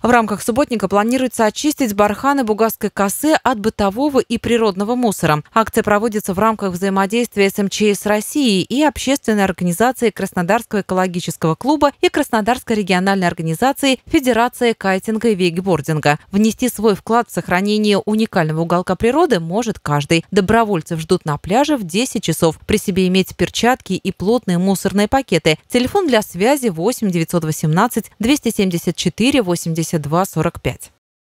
В рамках субботника планируется очистить барханы Бугасской косы от бытового и природного мусора. Акция проводится в рамках взаимодействия с МЧС России и общественной организации Краснодарского экологического клуба и Краснодарской региональной организации Федерация кайтинга и вейкбординга. Внести свой вклад в сохранение уникального уголка природы может каждый. Добровольцев ждут на пляже в 10 часов. При себе иметь перчатки и плотные мусорные пакеты. Телефон для связи 8 918 274 82 45.